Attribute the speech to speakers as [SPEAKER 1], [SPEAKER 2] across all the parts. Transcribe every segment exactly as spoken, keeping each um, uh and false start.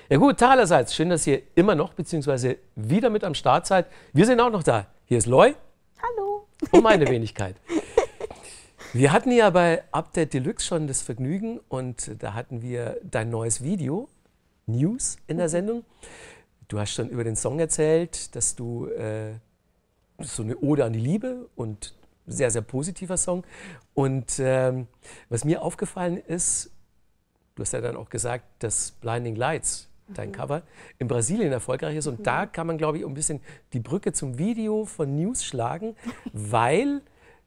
[SPEAKER 1] Ja gut, allerseits, schön, dass ihr immer noch bzw. wieder mit am Start seid. Wir sind auch noch da. Hier ist Loy.
[SPEAKER 2] Hallo.
[SPEAKER 1] Und meine Wenigkeit. Wir hatten ja bei Update Deluxe schon das Vergnügen und da hatten wir dein neues Video, News, in der Sendung. Du hast schon über den Song erzählt, dass du äh, so eine Ode an die Liebe und sehr, sehr positiver Song. Und ähm, was mir aufgefallen ist, du hast ja dann auch gesagt, dass Blinding Lights, dein Cover, in Brasilien erfolgreich ist. Und mhm. da kann man, glaube ich, ein bisschen die Brücke zum Video von News schlagen, weil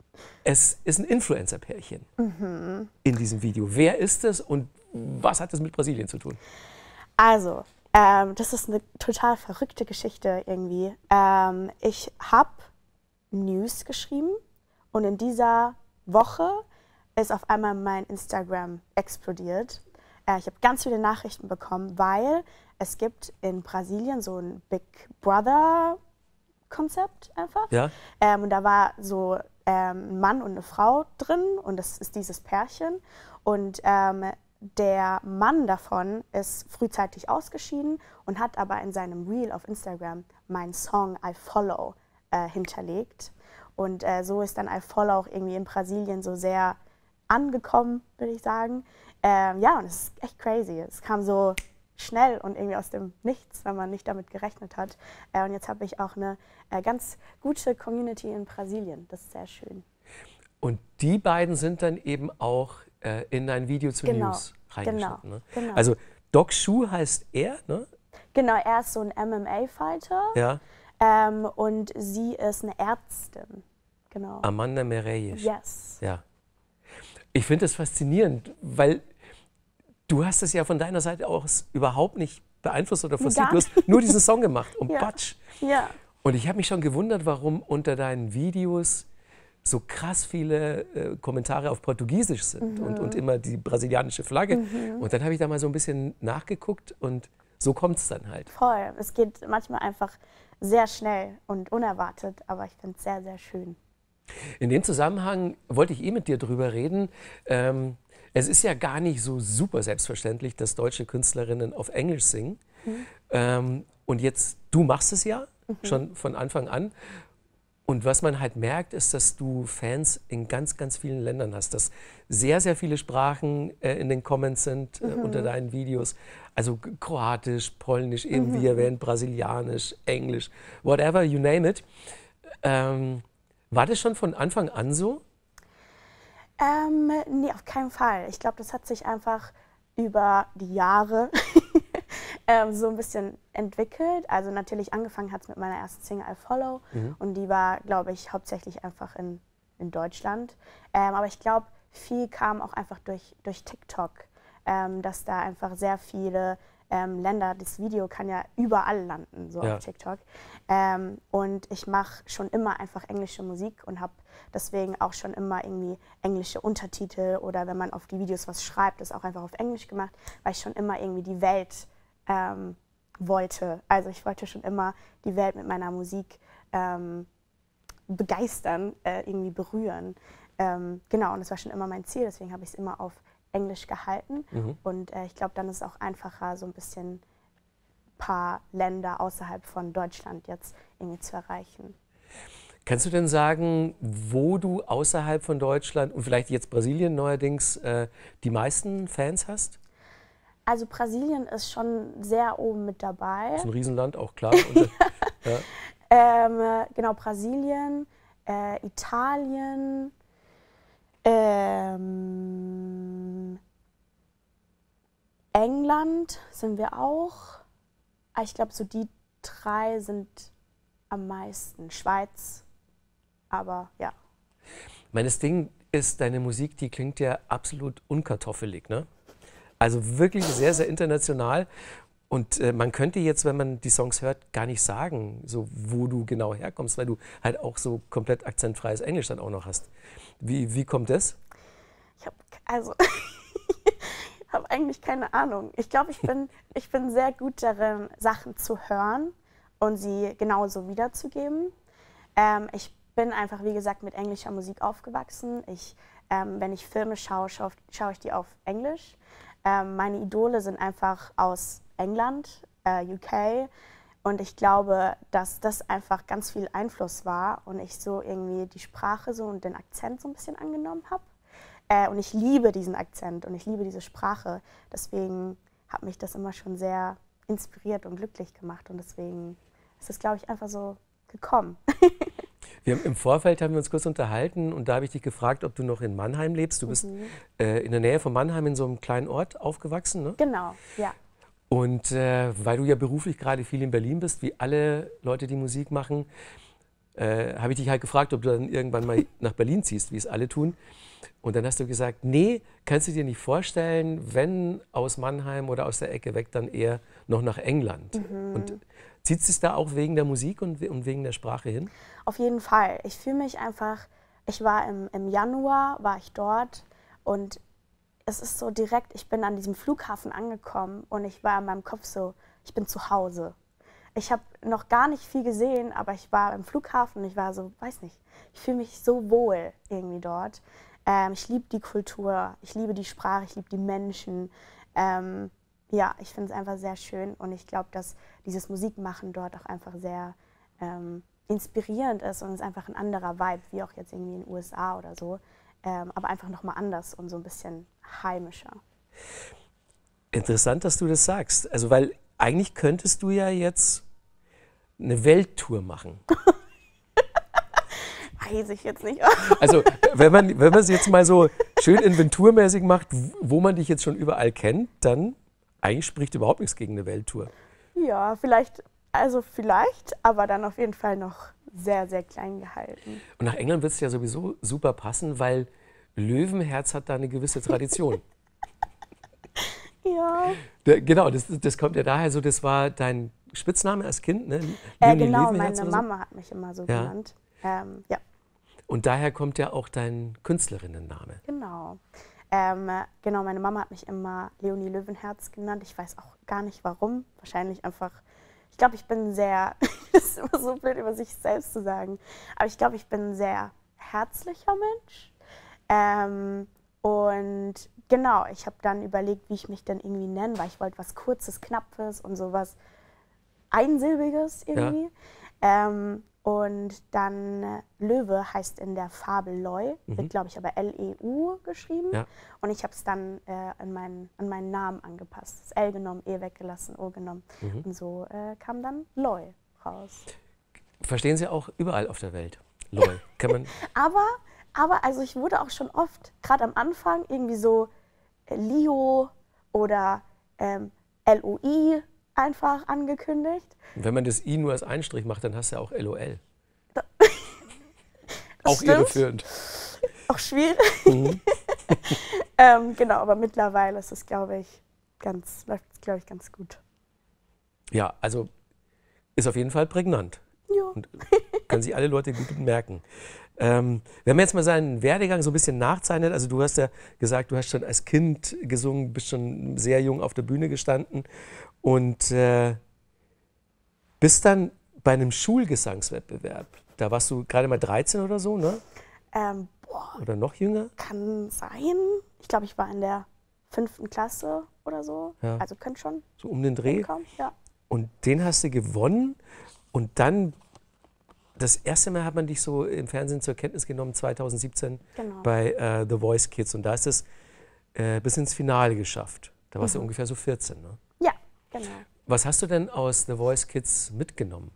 [SPEAKER 1] es ist ein Influencer-Pärchen mhm. in diesem Video. Wer ist es und was hat das mit Brasilien zu tun?
[SPEAKER 2] Also, ähm, das ist eine total verrückte Geschichte irgendwie. Ähm, ich habe News geschrieben und in dieser Woche ist auf einmal mein Instagram explodiert. Äh, ich habe ganz viele Nachrichten bekommen, weil es gibt in Brasilien so ein Big Brother-Konzept einfach.
[SPEAKER 1] Ja.
[SPEAKER 2] Ähm, und da war so ähm, ein Mann und eine Frau drin und das ist dieses Pärchen. Und ähm, der Mann davon ist frühzeitig ausgeschieden und hat aber in seinem Reel auf Instagram meinen Song I Follow äh, hinterlegt. Und äh, so ist dann I Follow auch irgendwie in Brasilien so sehr angekommen, würde ich sagen. Ähm, ja, und es ist echt crazy. Es kam so schnell und irgendwie aus dem Nichts, wenn man nicht damit gerechnet hat. Äh, und jetzt habe ich auch eine äh, ganz gute Community in Brasilien. Das ist sehr schön.
[SPEAKER 1] Und die beiden sind dann eben auch äh, in dein Video zu
[SPEAKER 2] genau,
[SPEAKER 1] News reingeschnitten.
[SPEAKER 2] Genau,
[SPEAKER 1] ne?
[SPEAKER 2] genau.
[SPEAKER 1] Also Doc Shu heißt er, ne?
[SPEAKER 2] Genau, er ist so ein M M A-Fighter.
[SPEAKER 1] Ja.
[SPEAKER 2] Ähm, und sie ist eine Ärztin. Genau.
[SPEAKER 1] Amanda Mereyes.
[SPEAKER 2] Yes.
[SPEAKER 1] Ja. Ich finde das faszinierend, weil du hast es ja von deiner Seite aus überhaupt nicht beeinflusst oder forciert. Du hast nur diesen Song gemacht und
[SPEAKER 2] ja.
[SPEAKER 1] Patsch.
[SPEAKER 2] Ja.
[SPEAKER 1] Und ich habe mich schon gewundert, warum unter deinen Videos so krass viele äh, Kommentare auf Portugiesisch sind mhm. und, und immer die brasilianische Flagge. Mhm. Und dann habe ich da mal so ein bisschen nachgeguckt und so kommt es dann halt.
[SPEAKER 2] Voll. Es geht manchmal einfach sehr schnell und unerwartet, aber ich finde es sehr, sehr schön.
[SPEAKER 1] In dem Zusammenhang wollte ich eh mit dir drüber reden. Ähm, es ist ja gar nicht so super selbstverständlich, dass deutsche Künstlerinnen auf Englisch singen. Mhm. Ähm, und jetzt, du machst es ja mhm. schon von Anfang an. Und was man halt merkt, ist, dass du Fans in ganz, ganz vielen Ländern hast. Dass sehr, sehr viele Sprachen äh, in den Comments sind äh, mhm. unter deinen Videos. Also Kroatisch, Polnisch, eben mhm. wie erwähnt, Brasilianisch, Englisch, whatever, you name it. Ähm, war das schon von Anfang an so?
[SPEAKER 2] Ähm, nee, auf keinen Fall. Ich glaube, das hat sich einfach über die Jahre ähm, so ein bisschen entwickelt. Also natürlich angefangen hat es mit meiner ersten Single I Follow mhm. und die war, glaube ich, hauptsächlich einfach in, in Deutschland. Ähm, aber ich glaube, viel kam auch einfach durch, durch TikTok, ähm, dass da einfach sehr viele ähm, Länder, das Video kann ja überall landen, so ja. auf TikTok. Ähm, und ich mache schon immer einfach englische Musik und habe deswegen auch schon immer irgendwie englische Untertitel oder wenn man auf die Videos was schreibt, das auch einfach auf Englisch gemacht, weil ich schon immer irgendwie die Welt ähm, wollte. Also ich wollte schon immer die Welt mit meiner Musik ähm, begeistern, äh, irgendwie berühren. Ähm, genau, und das war schon immer mein Ziel, deswegen habe ich es immer auf Englisch gehalten mhm. und äh, ich glaube, dann ist es auch einfacher, so ein bisschen ein paar Länder außerhalb von Deutschland jetzt irgendwie zu erreichen.
[SPEAKER 1] Kannst du denn sagen, wo du außerhalb von Deutschland und vielleicht jetzt Brasilien neuerdings äh, die meisten Fans hast?
[SPEAKER 2] Also Brasilien ist schon sehr oben mit dabei.
[SPEAKER 1] Das ist ein Riesenland, auch klar. Und, ja.
[SPEAKER 2] ähm, genau, Brasilien, äh, Italien, Ähm, England sind wir auch. Ich glaube, so die drei sind am meisten. Schweiz, aber ja.
[SPEAKER 1] Meines Ding ist, deine Musik, die klingt ja absolut unkartoffelig, ne? Also wirklich sehr, sehr international. Und äh, man könnte jetzt, wenn man die Songs hört, gar nicht sagen, so, wo du genau herkommst, weil du halt auch so komplett akzentfreies Englisch dann auch noch hast. Wie, wie kommt das?
[SPEAKER 2] Ich habe also, ich habe eigentlich keine Ahnung. Ich glaube, ich bin, ich bin sehr gut darin, Sachen zu hören und sie genauso wiederzugeben. Ähm, ich bin einfach, wie gesagt, mit englischer Musik aufgewachsen. Ich, ähm, wenn ich Filme schaue, schaue, schaue ich die auf Englisch. Ähm, meine Idole sind einfach aus England, äh, U K. Und ich glaube, dass das einfach ganz viel Einfluss war und ich so irgendwie die Sprache so und den Akzent so ein bisschen angenommen habe. Äh, und ich liebe diesen Akzent und ich liebe diese Sprache. Deswegen hat mich das immer schon sehr inspiriert und glücklich gemacht. Und deswegen ist es, glaube ich, einfach so gekommen.
[SPEAKER 1] Wir haben, im Vorfeld haben wir uns kurz unterhalten und da habe ich dich gefragt, ob du noch in Mannheim lebst. Du bist
[SPEAKER 2] Mhm.
[SPEAKER 1] äh, in der Nähe von Mannheim in so einem kleinen Ort aufgewachsen, ne?
[SPEAKER 2] Genau, ja.
[SPEAKER 1] Und äh, weil du ja beruflich gerade viel in Berlin bist, wie alle Leute, die Musik machen, äh, habe ich dich halt gefragt, ob du dann irgendwann mal nach Berlin ziehst, wie es alle tun. Und dann hast du gesagt, nee, kannst du dir nicht vorstellen, wenn aus Mannheim oder aus der Ecke weg, dann eher noch nach England.
[SPEAKER 2] Mhm.
[SPEAKER 1] Und zieht es sich da auch wegen der Musik und, und wegen der Sprache hin?
[SPEAKER 2] Auf jeden Fall. Ich fühle mich einfach, ich war im, im Januar, war ich dort und es ist so direkt, ich bin an diesem Flughafen angekommen und ich war in meinem Kopf so, ich bin zu Hause. Ich habe noch gar nicht viel gesehen, aber ich war im Flughafen und ich war so, weiß nicht, ich fühle mich so wohl irgendwie dort. Ähm, ich liebe die Kultur, ich liebe die Sprache, ich liebe die Menschen. Ähm, ja, ich finde es einfach sehr schön und ich glaube, dass dieses Musikmachen dort auch einfach sehr ähm, inspirierend ist und es ist einfach ein anderer Vibe, wie auch jetzt irgendwie in den U S A oder so. Ähm, aber einfach nochmal anders und so ein bisschen heimischer.
[SPEAKER 1] Interessant, dass du das sagst. Also, weil eigentlich könntest du ja jetzt eine Welttour machen.
[SPEAKER 2] Weiß ich jetzt nicht.
[SPEAKER 1] Also, wenn man, wenn man es jetzt mal so schön inventurmäßig macht, wo man dich jetzt schon überall kennt, dann eigentlich spricht überhaupt nichts gegen eine Welttour.
[SPEAKER 2] Ja, vielleicht, also vielleicht, aber dann auf jeden Fall noch sehr, sehr klein gehalten.
[SPEAKER 1] Und nach England wird es ja sowieso super passen, weil Löwenherz hat da eine gewisse Tradition.
[SPEAKER 2] Ja.
[SPEAKER 1] Da, genau, das, das kommt ja daher so, das war dein Spitzname als Kind, ne?
[SPEAKER 2] Äh,
[SPEAKER 1] Leonie
[SPEAKER 2] genau,
[SPEAKER 1] Löwenherz
[SPEAKER 2] meine
[SPEAKER 1] oder so?
[SPEAKER 2] Mama hat mich immer so
[SPEAKER 1] Ja.
[SPEAKER 2] genannt. Ähm, ja,
[SPEAKER 1] Und daher kommt ja auch dein Künstlerinnenname.
[SPEAKER 2] genau. Ähm, genau, meine Mama hat mich immer Leonie Löwenherz genannt. Ich weiß auch gar nicht warum. Wahrscheinlich einfach, ich glaube, ich bin sehr, das ist immer so blöd, über sich selbst zu sagen, aber ich glaube, ich bin ein sehr herzlicher Mensch. Ähm, und genau, ich habe dann überlegt, wie ich mich denn irgendwie nenne, weil ich wollte was Kurzes, Knappes und sowas Einsilbiges irgendwie. Ja. Ähm, und dann äh, Löwe heißt in der Fabel Leu,
[SPEAKER 1] Mhm.
[SPEAKER 2] wird glaube ich aber L E U geschrieben.
[SPEAKER 1] Ja.
[SPEAKER 2] Und ich habe es dann äh, an, meinen, an meinen Namen angepasst. Das L genommen, E weggelassen, O genommen.
[SPEAKER 1] Mhm.
[SPEAKER 2] Und so äh, kam dann Leu raus.
[SPEAKER 1] Verstehen Sie auch überall auf der Welt. Leu. Kann man.
[SPEAKER 2] Aber, aber also ich wurde auch schon oft, gerade am Anfang, irgendwie so äh, Lio oder ähm, L O I einfach angekündigt.
[SPEAKER 1] Wenn man das I nur als Einstrich macht, dann hast du ja auch L O L.
[SPEAKER 2] Das
[SPEAKER 1] Auch
[SPEAKER 2] stimmt.
[SPEAKER 1] irreführend.
[SPEAKER 2] Auch schwierig.
[SPEAKER 1] Mhm.
[SPEAKER 2] ähm, genau, aber mittlerweile ist es, glaube ich, ganz, läuft es, glaube ich, ganz gut.
[SPEAKER 1] Ja, also ist auf jeden Fall prägnant.
[SPEAKER 2] Ja.
[SPEAKER 1] Und können sich alle Leute gut merken. Ähm, wenn man jetzt mal seinen Werdegang so ein bisschen nachzeichnet, also du hast ja gesagt, du hast schon als Kind gesungen, bist schon sehr jung auf der Bühne gestanden und äh, bist dann bei einem Schulgesangswettbewerb, da warst du gerade mal dreizehn oder so, ne?
[SPEAKER 2] Ähm, boah,
[SPEAKER 1] Oder noch jünger?
[SPEAKER 2] kann sein. Ich glaube, ich war in der fünften Klasse oder so.
[SPEAKER 1] Ja.
[SPEAKER 2] Also könnte schon
[SPEAKER 1] So um den Dreh.
[SPEAKER 2] hinkommen. Ja.
[SPEAKER 1] Und den hast du gewonnen und dann, das erste Mal hat man dich so im Fernsehen zur Kenntnis genommen, zweitausendsiebzehn
[SPEAKER 2] Genau.
[SPEAKER 1] bei äh, The Voice Kids und da ist es äh, bis ins Finale geschafft. Da warst
[SPEAKER 2] Mhm.
[SPEAKER 1] du ungefähr so vierzehn, ne?
[SPEAKER 2] Ja, genau.
[SPEAKER 1] Was hast du denn aus The Voice Kids mitgenommen?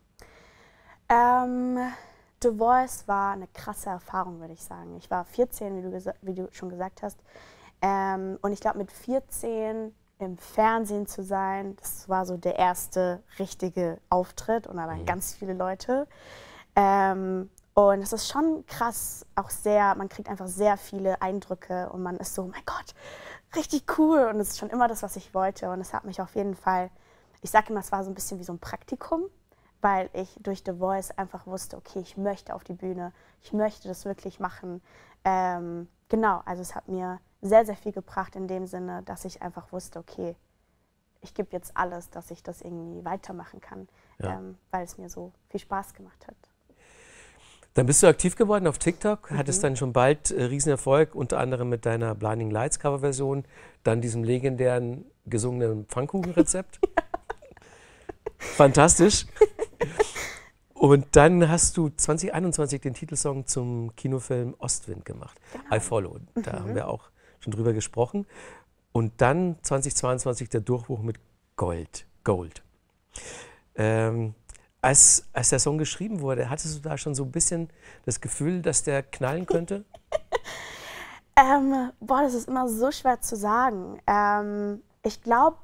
[SPEAKER 2] Ähm, The Voice war eine krasse Erfahrung, würde ich sagen. Ich war vierzehn, wie du, gesa- wie du schon gesagt hast. Ähm, und ich glaube, mit vierzehn im Fernsehen zu sein, das war so der erste richtige Auftritt und da waren
[SPEAKER 1] Mhm.
[SPEAKER 2] ganz viele Leute. Ähm, und es ist schon krass, auch sehr, man kriegt einfach sehr viele Eindrücke und man ist so, mein Gott, richtig cool. Und es ist schon immer das, was ich wollte. Und es hat mich auf jeden Fall, ich sage immer, es war so ein bisschen wie so ein Praktikum, weil ich durch The Voice einfach wusste, okay, ich möchte auf die Bühne, ich möchte das wirklich machen. Ähm, genau, also es hat mir sehr, sehr viel gebracht in dem Sinne, dass ich einfach wusste, okay, ich gebe jetzt alles, dass ich das irgendwie weitermachen kann,
[SPEAKER 1] Ja.
[SPEAKER 2] ähm, weil es mir so viel Spaß gemacht hat.
[SPEAKER 1] Dann bist du aktiv geworden auf TikTok,
[SPEAKER 2] Mhm.
[SPEAKER 1] hattest dann schon bald äh, Riesenerfolg, unter anderem mit deiner Blinding Lights Coverversion, dann diesem legendären gesungenen Pfannkuchenrezept. Fantastisch. Und dann hast du zwanzig einundzwanzig den Titelsong zum Kinofilm Ostwind gemacht,
[SPEAKER 2] Genau.
[SPEAKER 1] I Follow. Da
[SPEAKER 2] Mhm.
[SPEAKER 1] haben wir auch schon drüber gesprochen. Und dann zwanzig zweiundzwanzig der Durchbruch mit Gold. Gold. Ähm, als, als der Song geschrieben wurde, hattest du da schon so ein bisschen das Gefühl, dass der knallen könnte?
[SPEAKER 2] Ähm, boah, das ist immer so schwer zu sagen. Ähm, ich glaube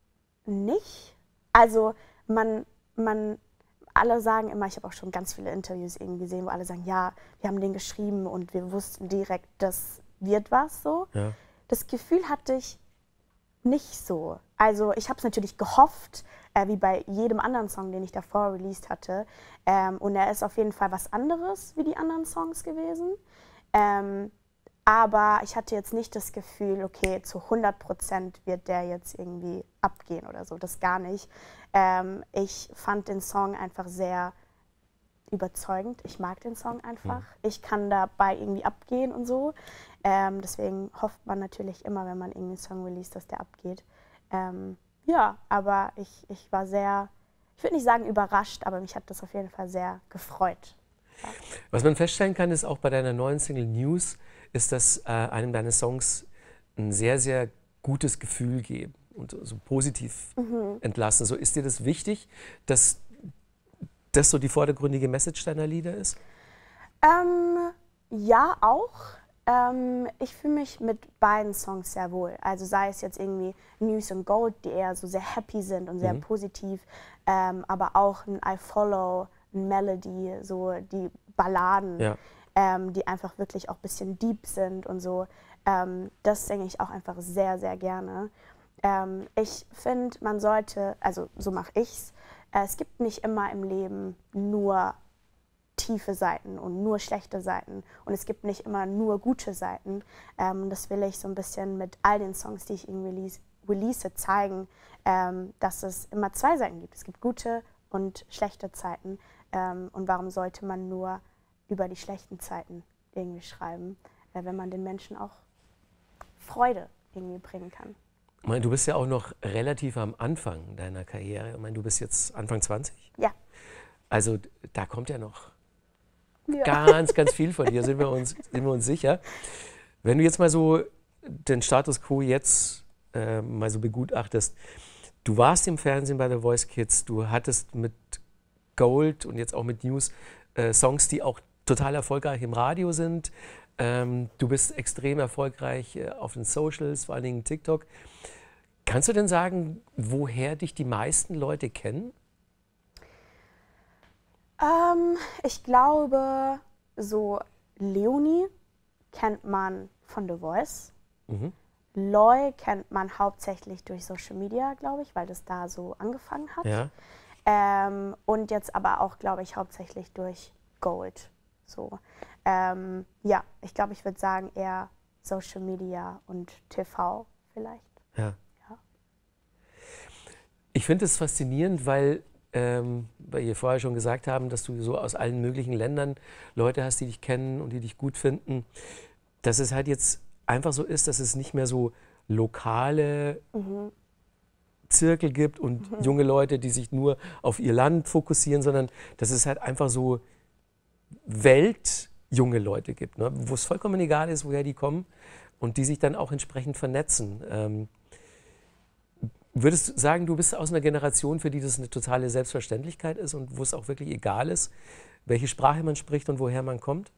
[SPEAKER 2] nicht. Also man, man, alle sagen immer, ich habe auch schon ganz viele Interviews irgendwie gesehen, wo alle sagen, ja, wir haben den geschrieben und wir wussten direkt, das wird was so.
[SPEAKER 1] Ja.
[SPEAKER 2] Das Gefühl hatte ich nicht so. Also ich habe es natürlich gehofft, äh, wie bei jedem anderen Song, den ich davor released hatte. Ähm, und er ist auf jeden Fall was anderes wie die anderen Songs gewesen. Ähm, aber ich hatte jetzt nicht das Gefühl, okay, zu hundert Prozent wird der jetzt irgendwie abgehen oder so. Das gar nicht. Ähm, ich fand den Song einfach sehr überzeugend. Ich mag den Song einfach. Ich kann dabei irgendwie abgehen und so. Ähm, deswegen hofft man natürlich immer, wenn man irgendwie einen Song release, dass der abgeht. Ähm, ja, aber ich, ich war sehr, ich würde nicht sagen überrascht, aber mich hat das auf jeden Fall sehr gefreut.
[SPEAKER 1] Was man feststellen kann, ist auch bei deiner neuen Single News, ist, dass äh, einem deine Songs ein sehr, sehr gutes Gefühl geben und so positiv
[SPEAKER 2] Mhm.
[SPEAKER 1] entlassen. So, ist dir das wichtig, dass das so die vordergründige Message deiner Lieder ist?
[SPEAKER 2] Ähm, ja, auch. Ähm, ich fühle mich mit beiden Songs sehr wohl. Also sei es jetzt irgendwie News und Gold, die eher so sehr happy sind und sehr
[SPEAKER 1] Mhm.
[SPEAKER 2] positiv, ähm, aber auch ein I Follow, ein Melody, so die Balladen,
[SPEAKER 1] Ja.
[SPEAKER 2] ähm, die einfach wirklich auch ein bisschen deep sind und so. Ähm, das singe ich auch einfach sehr, sehr gerne. Ähm, ich finde, man sollte, also so mache ich's, äh, es gibt nicht immer im Leben nur tiefe Seiten und nur schlechte Seiten und es gibt nicht immer nur gute Seiten. Ähm, das will ich so ein bisschen mit all den Songs, die ich irgendwie release, release zeigen, ähm, dass es immer zwei Seiten gibt. Es gibt gute und schlechte Zeiten. Ähm, und warum sollte man nur über die schlechten Zeiten irgendwie schreiben, äh, wenn man den Menschen auch Freude irgendwie bringen kann.
[SPEAKER 1] Ich meine, du bist ja auch noch relativ am Anfang deiner Karriere. Ich meine, du bist jetzt Anfang zwanzig.
[SPEAKER 2] Ja.
[SPEAKER 1] Also da kommt ja noch
[SPEAKER 2] Ja.
[SPEAKER 1] ganz, ganz viel von dir, sind wir uns, sind wir uns sicher. Wenn du jetzt mal so den Status quo jetzt äh, mal so begutachtest, du warst im Fernsehen bei The Voice Kids, du hattest mit Gold und jetzt auch mit News äh, Songs, die auch total erfolgreich im Radio sind. Ähm, du bist extrem erfolgreich äh, auf den Socials, vor allen Dingen TikTok. Kannst du denn sagen, woher dich die meisten Leute kennen?
[SPEAKER 2] Ähm, ich glaube, so Leonie kennt man von The Voice.
[SPEAKER 1] Mhm.
[SPEAKER 2] Loy kennt man hauptsächlich durch Social Media, glaube ich, weil das da so angefangen hat.
[SPEAKER 1] Ja.
[SPEAKER 2] Ähm, und jetzt aber auch, glaube ich, hauptsächlich durch Gold. So. Ähm, ja, ich glaube, ich würde sagen eher Social Media und T V vielleicht.
[SPEAKER 1] Ja.
[SPEAKER 2] Ja.
[SPEAKER 1] Ich finde es faszinierend, weil, ähm, weil wir vorher schon gesagt haben, dass du so aus allen möglichen Ländern Leute hast, die dich kennen und die dich gut finden. Dass es halt jetzt einfach so ist, dass es nicht mehr so lokale
[SPEAKER 2] Mhm.
[SPEAKER 1] Zirkel gibt und
[SPEAKER 2] Mhm.
[SPEAKER 1] junge Leute, die sich nur auf ihr Land fokussieren, sondern dass es halt einfach so weltjunge Leute gibt, ne? Wo es vollkommen egal ist, woher die kommen und die sich dann auch entsprechend vernetzen. Ähm, würdest du sagen, du bist aus einer Generation, für die das eine totale Selbstverständlichkeit ist und wo es auch wirklich egal ist, welche Sprache man spricht und woher man kommt?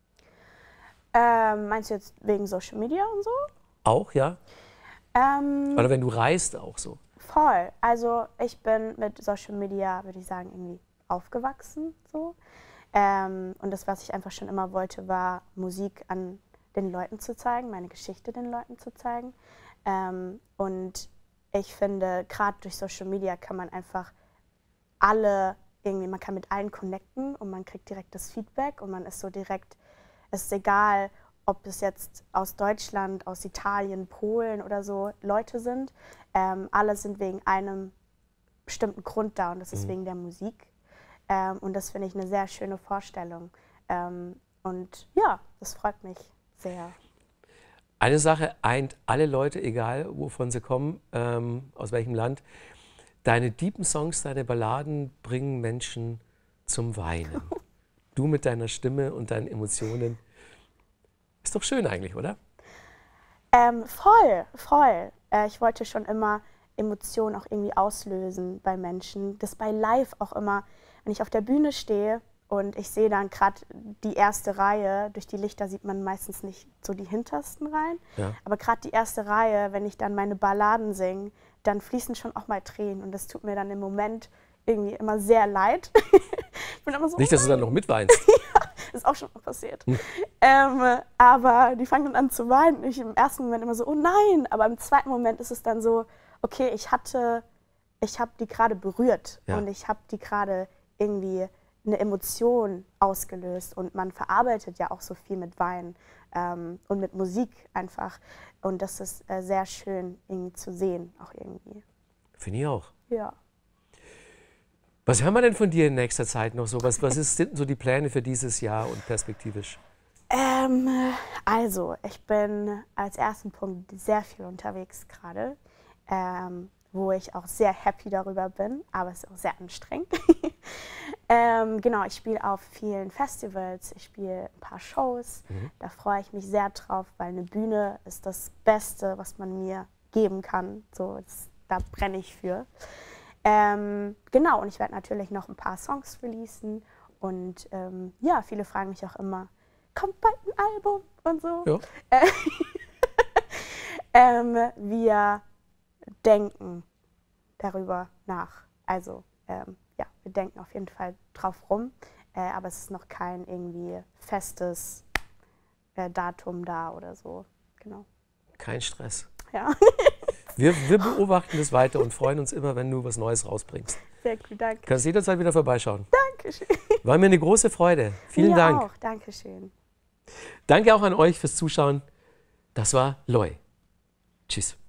[SPEAKER 2] Ähm, meinst du jetzt wegen Social Media und so?
[SPEAKER 1] Auch, ja?
[SPEAKER 2] Ähm,
[SPEAKER 1] Oder wenn du reist, auch so.
[SPEAKER 2] Voll. Also ich bin mit Social Media, würde ich sagen, irgendwie aufgewachsen. So. Ähm, und das, was ich einfach schon immer wollte, war Musik an den Leuten zu zeigen, meine Geschichte den Leuten zu zeigen. Ähm, und ich finde, gerade durch Social Media kann man einfach alle irgendwie, man kann mit allen connecten und man kriegt direkt das Feedback und man ist so direkt, es ist egal, ob es jetzt aus Deutschland, aus Italien, Polen oder so Leute sind. Ähm, alle sind wegen einem bestimmten Grund da und das ist
[SPEAKER 1] Mhm.
[SPEAKER 2] wegen der Musik. Ähm, und das finde ich eine sehr schöne Vorstellung. Ähm, und ja, das freut mich sehr.
[SPEAKER 1] Eine Sache eint alle Leute, egal wovon sie kommen, ähm, aus welchem Land. Deine deepen Songs, deine Balladen bringen Menschen zum Weinen. Du mit deiner Stimme und deinen Emotionen. Ist doch schön eigentlich, oder?
[SPEAKER 2] Ähm, voll, voll. Äh, ich wollte schon immer Emotionen auch irgendwie auslösen bei Menschen. Das bei Live auch immer, wenn ich auf der Bühne stehe und ich sehe dann gerade die erste Reihe, durch die Lichter sieht man meistens nicht so die hintersten Reihen,
[SPEAKER 1] Ja.
[SPEAKER 2] aber gerade die erste Reihe, wenn ich dann meine Balladen singe, dann fließen schon auch mal Tränen und das tut mir dann im Moment irgendwie immer sehr leid. Ich bin immer so,
[SPEAKER 1] Nicht, dass du dann noch mitweinst.
[SPEAKER 2] das ist auch schon mal passiert. Hm. Ähm, aber die fangen dann an zu weinen. Ich im ersten Moment immer so, oh nein. Aber im zweiten Moment ist es dann so, okay, ich hatte, ich habe die gerade berührt
[SPEAKER 1] Ja.
[SPEAKER 2] und ich habe die gerade irgendwie eine Emotion ausgelöst. Und man verarbeitet ja auch so viel mit Wein ähm, und mit Musik einfach. Und das ist äh, sehr schön irgendwie zu sehen, auch irgendwie.
[SPEAKER 1] Finde ich auch.
[SPEAKER 2] Ja.
[SPEAKER 1] Was hören wir denn von dir in nächster Zeit noch so? Was, was ist, sind denn so die Pläne für dieses Jahr und perspektivisch?
[SPEAKER 2] Ähm, also, ich bin als ersten Punkt sehr viel unterwegs gerade, ähm, wo ich auch sehr happy darüber bin, aber es ist auch sehr anstrengend. ähm, genau, ich spiele auf vielen Festivals, ich spiele ein paar Shows. Mhm. Da freue ich mich sehr drauf, weil eine Bühne ist das Beste, was man mir geben kann. So, das, da brenne ich für. Ähm, genau, und ich werde natürlich noch ein paar Songs releasen und ähm, ja, viele fragen mich auch immer, kommt bald ein Album und so.
[SPEAKER 1] Ja.
[SPEAKER 2] Äh, ähm, wir denken darüber nach. Also ähm, ja, wir denken auf jeden Fall drauf rum, äh, aber es ist noch kein irgendwie festes äh, Datum da oder so. Genau.
[SPEAKER 1] Kein Stress.
[SPEAKER 2] Ja.
[SPEAKER 1] Wir, wir beobachten das weiter und freuen uns immer, wenn du was Neues rausbringst.
[SPEAKER 2] Sehr gut, danke.
[SPEAKER 1] Du kannst jederzeit wieder vorbeischauen.
[SPEAKER 2] Dankeschön.
[SPEAKER 1] War mir eine große Freude. Vielen
[SPEAKER 2] Mir
[SPEAKER 1] Dank.
[SPEAKER 2] auch, Dankeschön.
[SPEAKER 1] Danke auch an euch fürs Zuschauen. Das war Loi. Tschüss.